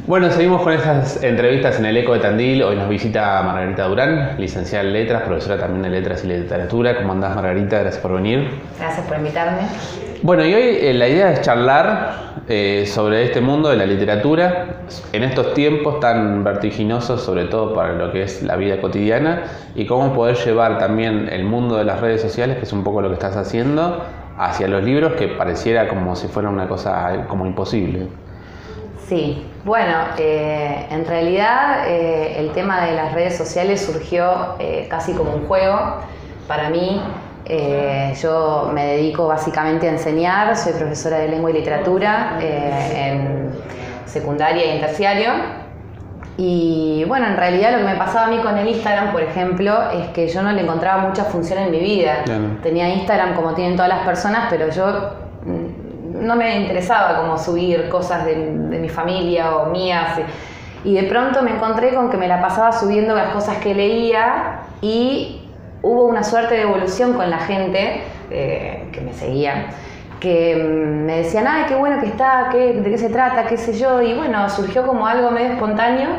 Bueno, seguimos con estas entrevistas en el Eco de Tandil. Hoy nos visita Margarita Durán, licenciada en Letras, profesora también de Letras y Literatura. ¿Cómo andás, Margarita? Gracias por venir. Gracias por invitarme. Bueno, y hoy la idea es charlar sobre este mundo de la literatura en estos tiempos tan vertiginosos, sobre todo para lo que es la vida cotidiana, y cómo poder llevar también el mundo de las redes sociales, que es un poco lo que estás haciendo, hacia los libros, que pareciera como si fuera una cosa como imposible. Sí, bueno, en realidad el tema de las redes sociales surgió casi como un juego. Para mí, yo me dedico básicamente a enseñar, soy profesora de lengua y literatura en secundaria y en terciario. Y bueno, en realidad lo que me pasaba a mí con el Instagram, por ejemplo, es que yo no le encontraba mucha función en mi vida. Claro. Tenía Instagram como tienen todas las personas, pero yo no me interesaba como subir cosas de mi familia o mías. Y de pronto me encontré con que me la pasaba subiendo las cosas que leía y hubo una suerte de evolución con la gente que me seguía, que me decían, ay, qué bueno que está, de qué se trata, qué sé yo. Y bueno, surgió como algo medio espontáneo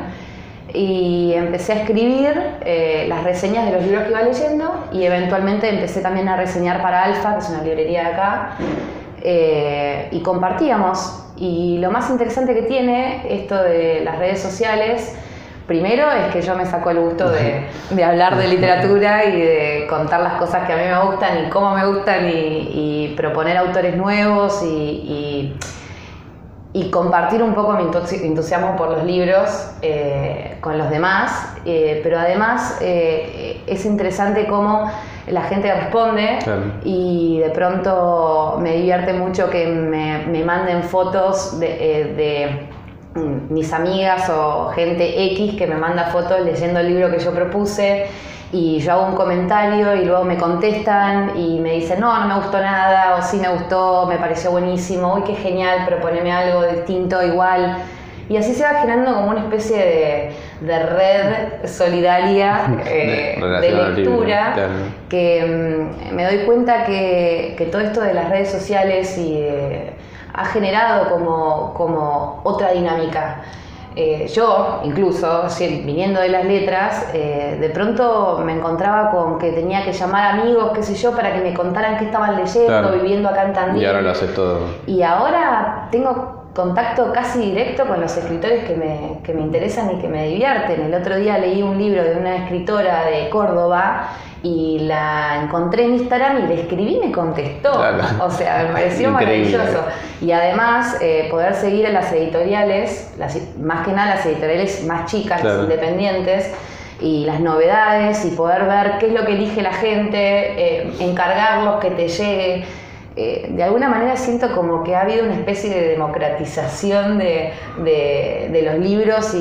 y empecé a escribir las reseñas de los libros que iba leyendo y eventualmente empecé también a reseñar para Alfa, que es una librería de acá. Y compartíamos, y lo más interesante que tiene esto de las redes sociales, primero es que yo me saco el gusto de hablar de literatura y de contar las cosas que a mí me gustan y cómo me gustan y proponer autores nuevos y compartir un poco mi entusiasmo por los libros con los demás, pero además es interesante cómo la gente responde. Claro. Y de pronto me divierte mucho que me manden fotos de mis amigas o gente X que me manda fotos leyendo el libro que yo propuse y yo hago un comentario y luego me contestan y me dicen no me gustó nada, o sí me gustó, me pareció buenísimo, uy qué genial, proponeme algo distinto, igual. Y así se va generando como una especie de red solidaria de lectura, claro. Que me doy cuenta que todo esto de las redes sociales ha generado como otra dinámica. Yo, incluso, viniendo de las letras, de pronto me encontraba con que tenía que llamar amigos, qué sé yo, para que me contaran qué estaban leyendo, claro. Viviendo acá en Tandil. Y ahora lo haces todo. Y ahora tengo contacto casi directo con los escritores que me interesan y que me divierten. El otro día leí un libro de una escritora de Córdoba y la encontré en Instagram y le escribí y me contestó. Claro. O sea, me pareció maravilloso. Y además poder seguir a las editoriales, más que nada las editoriales más chicas, claro. Las independientes, y las novedades y poder ver qué es lo que elige la gente, encargarlos que te llegue. De alguna manera siento como que ha habido una especie de democratización de los libros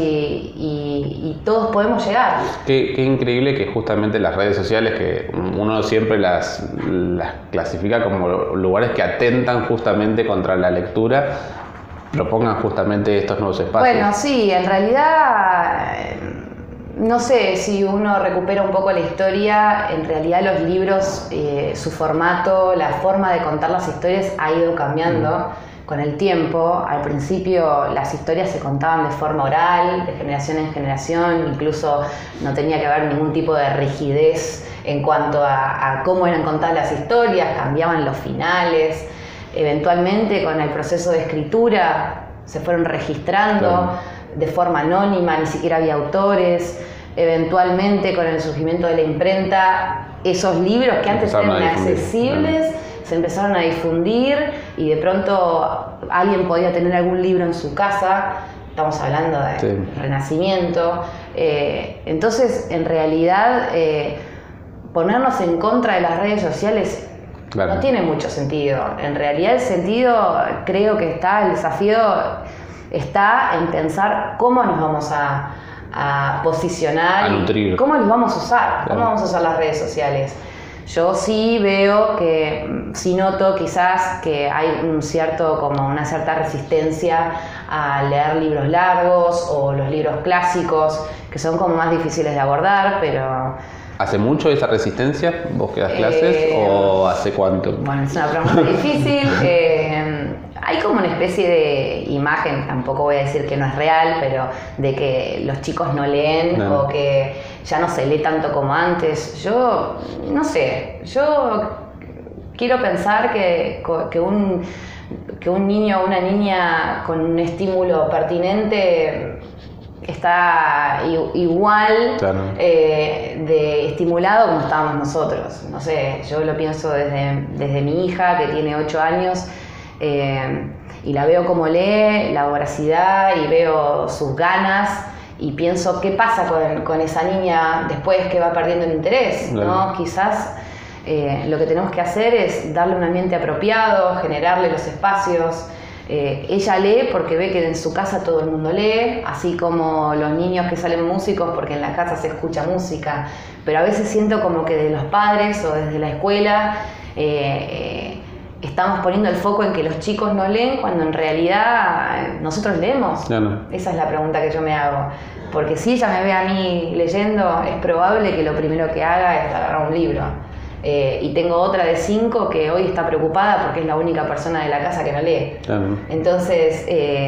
y todos podemos llegar. Qué increíble que justamente las redes sociales, que uno siempre las clasifica como lugares que atentan justamente contra la lectura, propongan justamente estos nuevos espacios. Bueno, sí, en realidad no sé si uno recupera un poco la historia, en realidad los libros, su formato, la forma de contar las historias ha ido cambiando con el tiempo. Al principio las historias se contaban de forma oral, de generación en generación, incluso no tenía que haber ningún tipo de rigidez en cuanto a cómo eran contadas las historias, cambiaban los finales. Eventualmente con el proceso de escritura se fueron registrando. Claro. De forma anónima, ni siquiera había autores. Eventualmente, con el surgimiento de la imprenta, esos libros que antes eran inaccesibles se empezaron a difundir y de pronto alguien podía tener algún libro en su casa. Estamos hablando de Renacimiento. Entonces, en realidad, ponernos en contra de las redes sociales claro. No tiene mucho sentido. En realidad, el sentido, creo que el desafío está en pensar cómo nos vamos a posicionar, a nutrir. Cómo los vamos a usar, claro. Cómo vamos a usar las redes sociales. Yo sí veo sí noto quizás que hay una cierta resistencia a leer libros largos o los libros clásicos, que son como más difíciles de abordar, pero... ¿Hace mucho esa resistencia? ¿Vos que das clases o hace cuánto? Bueno, es una pregunta difícil. hay como una especie de imagen, tampoco voy a decir que no es real, pero de que los chicos no leen o que ya no se lee tanto como antes. Yo, no sé, yo quiero pensar que un niño o una niña con un estímulo pertinente está igual de estimulado como estábamos nosotros. No sé, yo lo pienso desde mi hija, que tiene 8 años, y la veo como lee, la voracidad, y veo sus ganas, y pienso qué pasa con esa niña después que va perdiendo el interés, ¿no? Quizás lo que tenemos que hacer es darle un ambiente apropiado, generarle los espacios. Ella lee porque ve que en su casa todo el mundo lee, así como los niños que salen músicos porque en la casa se escucha música, pero a veces siento como que de los padres o desde la escuela estamos poniendo el foco en que los chicos no leen cuando en realidad nosotros leemos. Esa es la pregunta que yo me hago, porque si ella me ve a mí leyendo, es probable que lo primero que haga es agarrar un libro. Y tengo otra de 5 que hoy está preocupada porque es la única persona de la casa que no lee. Entonces,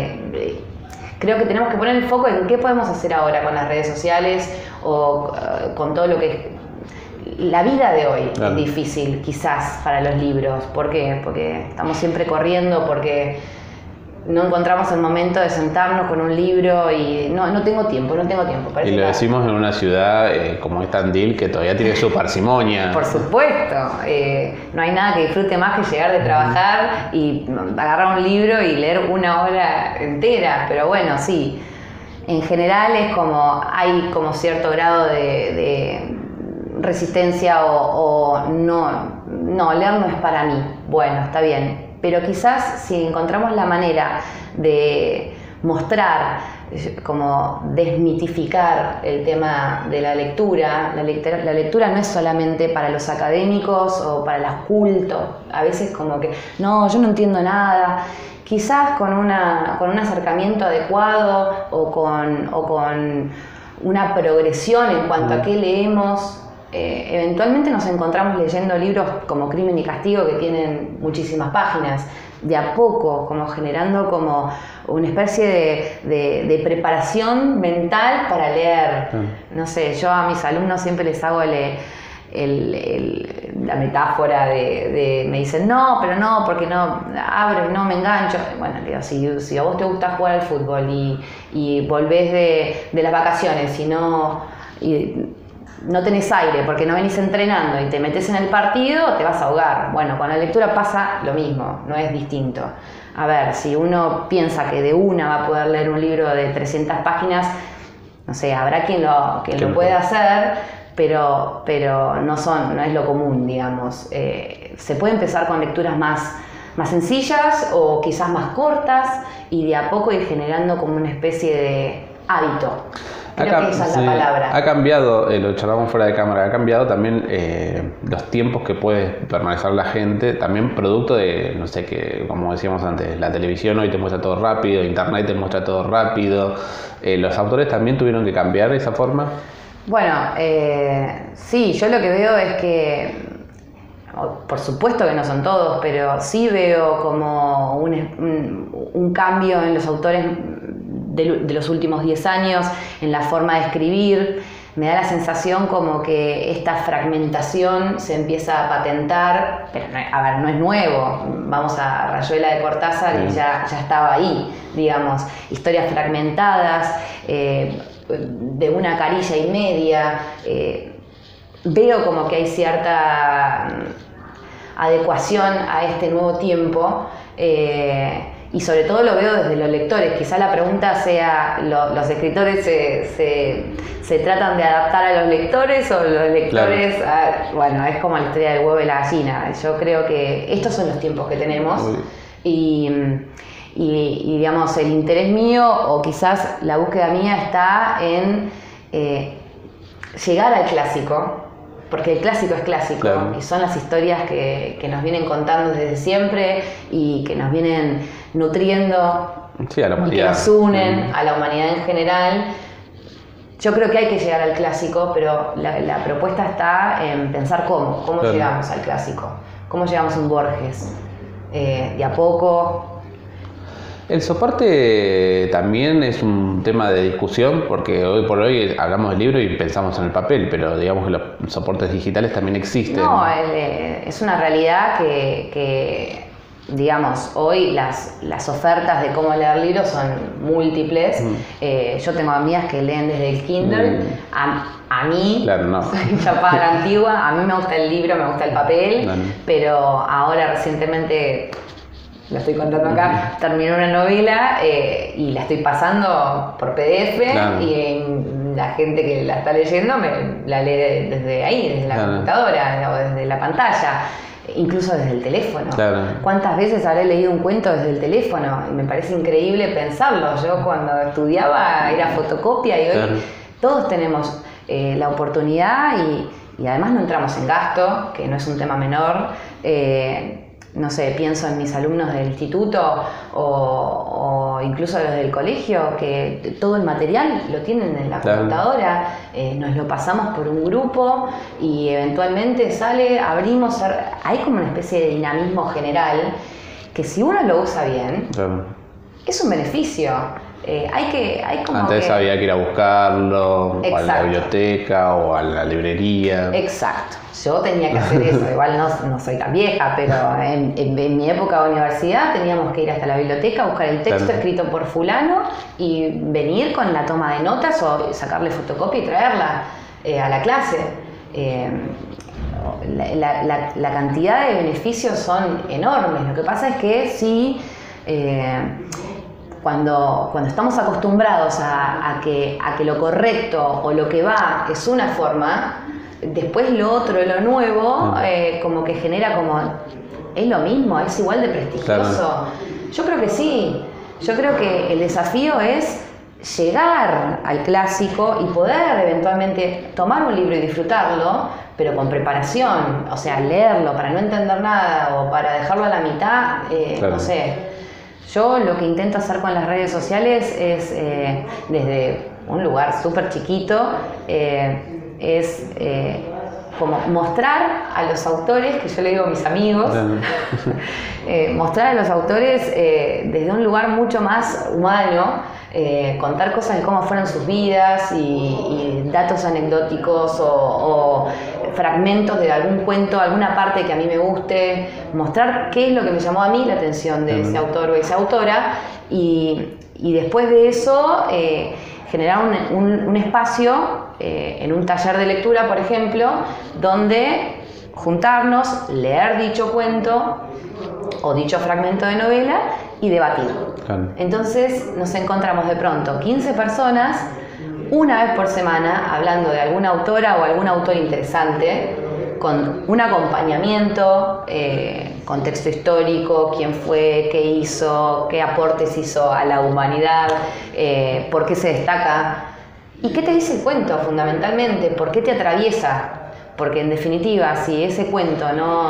creo que tenemos que poner el foco en qué podemos hacer ahora con las redes sociales o con todo lo que la vida de hoy es difícil quizás para los libros. ¿Por qué? Porque estamos siempre corriendo, porque no encontramos el momento de sentarnos con un libro y no tengo tiempo. Y lo decimos en una ciudad como es Tandil, que todavía tiene su parsimonia. Por supuesto, no hay nada que disfrute más que llegar de trabajar y agarrar un libro y leer 1 hora entera, pero bueno, sí, en general es como, hay como cierto grado de resistencia o no, leer no es para mí. Bueno, está bien. Pero quizás si encontramos la manera de mostrar, como desmitificar el tema de la lectura no es solamente para los académicos o para los cultos. A veces como que, no, yo no entiendo nada. Quizás con un acercamiento adecuado o con una progresión en cuanto a qué leemos, eventualmente nos encontramos leyendo libros como Crimen y Castigo, que tienen muchísimas páginas, de a poco, como generando como una especie de preparación mental para leer. No sé, yo a mis alumnos siempre les hago la metáfora me dicen, no, pero no, porque no abro, no me engancho. Bueno, digo, si a vos te gusta jugar al fútbol y volvés de las vacaciones y no tenés aire porque no venís entrenando y te metes en el partido, te vas a ahogar. Bueno, con la lectura pasa lo mismo, no es distinto. A ver, si uno piensa que de una va a poder leer un libro de 300 páginas, no sé, habrá quien lo pueda hacer, pero no es lo común, digamos. Se puede empezar con lecturas más sencillas o quizás más cortas y de a poco ir generando como una especie de hábito. Creo que esa es la palabra. Ha cambiado, lo charlamos fuera de cámara, ha cambiado también los tiempos que puede permanecer la gente, también producto de, no sé, que como decíamos antes, la televisión hoy te muestra todo rápido, internet te muestra todo rápido. ¿Los autores también tuvieron que cambiar esa forma? Bueno, sí, yo lo que veo es que, por supuesto que no son todos, pero sí veo como un cambio en los autores de los últimos 10 años, en la forma de escribir. Me da la sensación como que esta fragmentación se empieza a patentar, pero no es nuevo. Vamos a Rayuela de Cortázar y ya estaba ahí, digamos. Historias fragmentadas, de una carilla y media. Veo como que hay cierta adecuación a este nuevo tiempo. Y sobre todo lo veo desde los lectores. Quizá la pregunta sea, ¿los escritores se tratan de adaptar a los lectores o los lectores? Claro. Bueno, es como la historia del huevo y la gallina. Yo creo que estos son los tiempos que tenemos. Y digamos, el interés mío o quizás la búsqueda mía está en llegar al clásico. Porque el clásico es clásico, claro, y son las historias que nos vienen contando desde siempre y que nos vienen nutriendo, a la humanidad, y que nos unen a la humanidad en general. Yo creo que hay que llegar al clásico, pero la propuesta está en pensar cómo claro, llegamos al clásico, cómo llegamos a un Borges, de a poco, El soporte también es un tema de discusión, porque hoy por hoy hablamos del libro y pensamos en el papel, pero digamos que los soportes digitales también existen. No, es una realidad que digamos, hoy las ofertas de cómo leer libros son múltiples. Yo tengo amigas que leen desde el Kindle. A mí, claro, no. soy chapada a la antigua, a mí me gusta el libro, me gusta el papel, pero ahora recientemente, lo estoy contando acá, terminé una novela y la estoy pasando por PDF y la gente que la está leyendo la lee desde ahí, desde la computadora o desde la pantalla. Incluso desde el teléfono. Claro. ¿Cuántas veces habré leído un cuento desde el teléfono? Y me parece increíble pensarlo. Yo cuando estudiaba era fotocopia y hoy todos tenemos la oportunidad y además no entramos en gasto, que no es un tema menor. No sé, pienso en mis alumnos del instituto o incluso los del colegio, que todo el material lo tienen en la computadora, nos lo pasamos por un grupo y eventualmente sale, abrimos, hay como una especie de dinamismo general que si uno lo usa bien, es un beneficio. Antes había que ir a buscarlo, o a la biblioteca o a la librería. Exacto. Yo tenía que hacer eso, igual no soy tan vieja, pero en mi época de universidad teníamos que ir hasta la biblioteca, buscar el texto escrito por fulano y venir con la toma de notas o sacarle fotocopia y traerla a la clase. La cantidad de beneficios son enormes. Lo que pasa es que sí... Cuando estamos acostumbrados a que lo correcto o lo que va es una forma, después lo otro, lo nuevo, como que genera como, es lo mismo, es igual de prestigioso. Yo creo que sí, yo creo que el desafío es llegar al clásico y poder eventualmente tomar un libro y disfrutarlo, pero con preparación, o sea, leerlo para no entender nada o para dejarlo a la mitad, no sé. Yo lo que intento hacer con las redes sociales es, desde un lugar súper chiquito, como mostrar a los autores, que yo le digo a mis amigos, mostrar a los autores desde un lugar mucho más humano, contar cosas de cómo fueron sus vidas y datos anecdóticos o fragmentos de algún cuento, alguna parte que a mí me guste, mostrar qué es lo que me llamó a mí la atención de ese autor o esa autora y después de eso generar un espacio en un taller de lectura, por ejemplo, donde juntarnos, leer dicho cuento o dicho fragmento de novela y debatir. Entonces nos encontramos de pronto 15 personas una vez por semana hablando de alguna autora o algún autor interesante, con un acompañamiento, contexto histórico, quién fue, qué hizo, qué aportes hizo a la humanidad, por qué se destaca y qué te dice el cuento fundamentalmente, por qué te atraviesa. Porque en definitiva, si ese cuento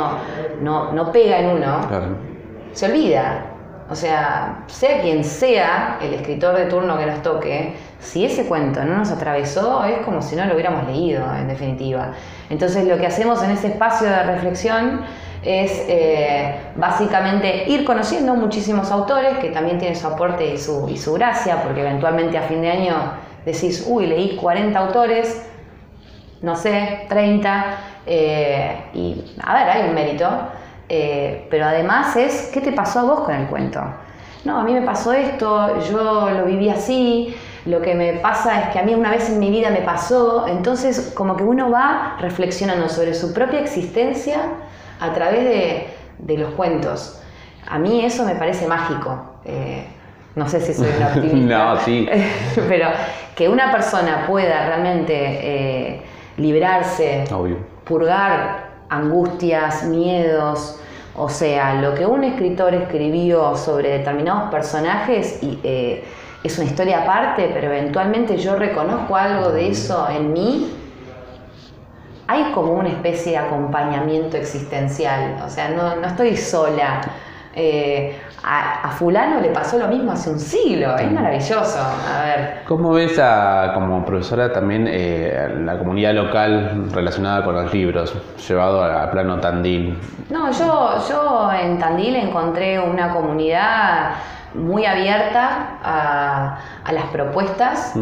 no pega en uno, se olvida. O sea quien sea el escritor de turno que nos toque, si ese cuento no nos atravesó, es como si no lo hubiéramos leído, en definitiva. Entonces lo que hacemos en ese espacio de reflexión es básicamente ir conociendo muchísimos autores que también tienen su aporte y su gracia, porque eventualmente a fin de año decís, uy, leí 40 autores, no sé, 30, y a ver, hay un mérito. Pero además es, ¿qué te pasó a vos con el cuento? No, a mí me pasó esto, yo lo viví así, lo que me pasa es que a mí una vez en mi vida me pasó, entonces como que uno va reflexionando sobre su propia existencia a través de los cuentos. A mí eso me parece mágico. No sé si soy una optimista. No, sí. Pero que una persona pueda realmente librarse, purgar angustias, miedos, o sea, lo que un escritor escribió sobre determinados personajes es una historia aparte, pero eventualmente yo reconozco algo de eso en mí. Hay como una especie de acompañamiento existencial, o sea, no estoy sola. A fulano le pasó lo mismo hace un siglo, es maravilloso. A ver. ¿Cómo ves como profesora también la comunidad local relacionada con los libros, llevado a plano Tandil? No, yo en Tandil encontré una comunidad muy abierta a las propuestas,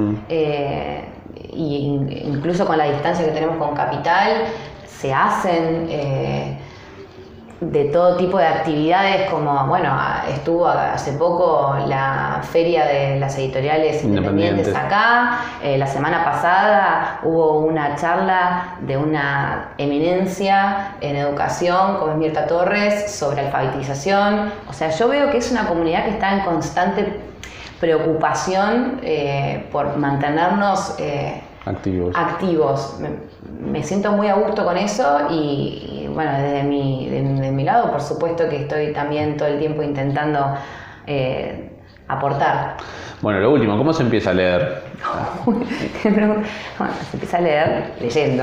y incluso con la distancia que tenemos con Capital, se hacen de todo tipo de actividades, como, bueno, estuvo hace poco la feria de las editoriales independientes acá, la semana pasada hubo una charla de una eminencia en educación, como es Mirta Torres, sobre alfabetización. O sea, yo veo que es una comunidad que está en constante preocupación por mantenernos activos. Me siento muy a gusto con eso y bueno, desde mi lado, por supuesto que estoy también todo el tiempo intentando aportar. Bueno, lo último, ¿cómo se empieza a leer? Bueno, se empieza a leer leyendo.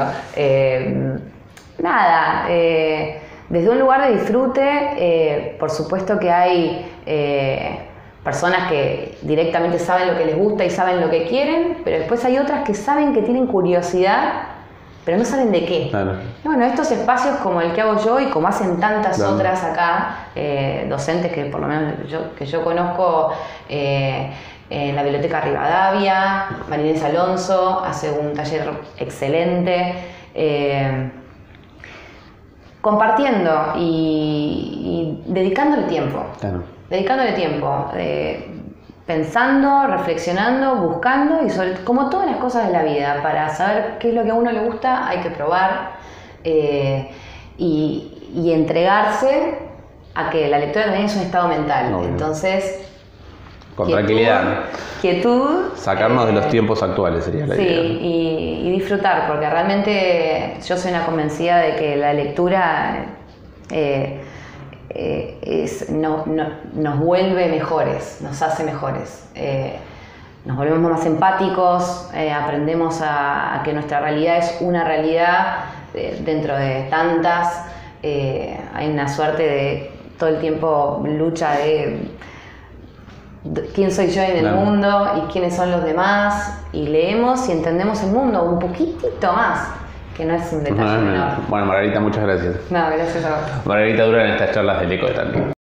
Desde un lugar de disfrute, por supuesto que hay personas que directamente saben lo que les gusta y saben lo que quieren, pero después hay otras que saben que tienen curiosidad, pero no saben de qué. Claro. Y bueno, estos espacios como el que hago yo y como hacen tantas otras acá, docentes que por lo menos yo conozco, en la Biblioteca Rivadavia, María Inés Alonso hace un taller excelente, compartiendo y dedicándole tiempo. Claro. Dedicándole tiempo, pensando, reflexionando, buscando y como todas las cosas de la vida, para saber qué es lo que a uno le gusta, hay que probar y entregarse a que la lectura también es un estado mental. Obvio. Entonces, con tranquilidad. Quietud. Sacarnos de los tiempos actuales sería la idea. Sí, y disfrutar, porque realmente yo soy una convencida de que la lectura nos vuelve mejores, nos hace mejores, nos volvemos más empáticos, aprendemos a que nuestra realidad es una realidad dentro de tantas, hay una suerte de todo el tiempo lucha de quién soy yo en el mundo y quiénes son los demás, y leemos y entendemos el mundo un poquitito más, que no es un detalle menor. Bueno, Margarita, muchas gracias. No, gracias a vos. Margarita Durán en estas charlas del Eco de Talca.